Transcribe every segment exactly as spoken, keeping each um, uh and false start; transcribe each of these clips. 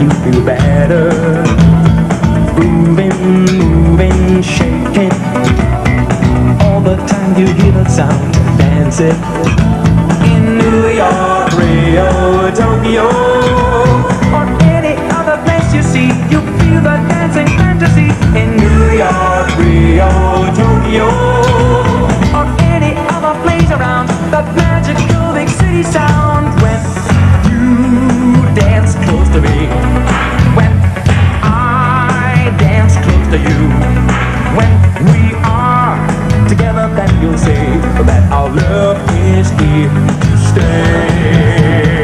you feel better. Moving, moving, shaking. All the time you hear the sound dancing. In New York, Rio, Tokyo, or any other place you see, you feel the dancing fantasy. In New York, Rio, Tokyo, or any other place around, that magical big city sound. When you dance close to me, when I dance close to you, when we are together, then you'll say that our love is here to stay.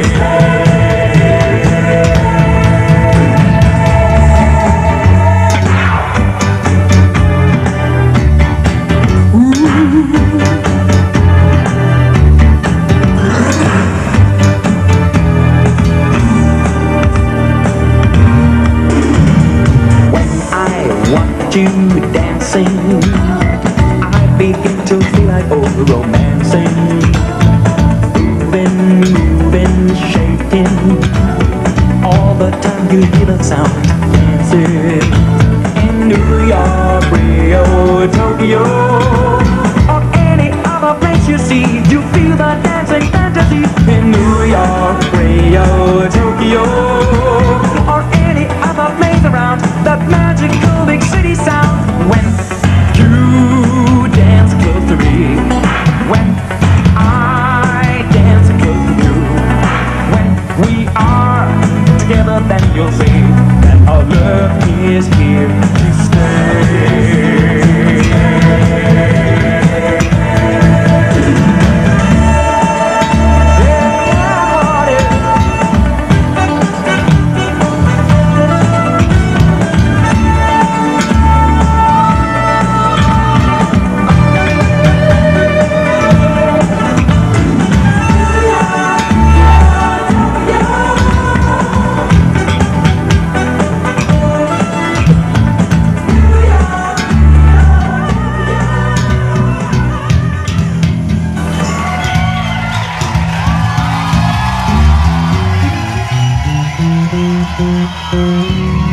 You dancing, I begin to feel like oh, romancing. Moving, moving, shaking. All the time you hear the sound dancing. In New York, Rio, Tokyo, or any other place you see, you feel the dancing fantasy. In New York, Rio, Tokyo, or any other place around, that magical big city sound. When you dance close to me, when I dance close to you, when we are together, then you'll see that our love is here to stay. Thank you.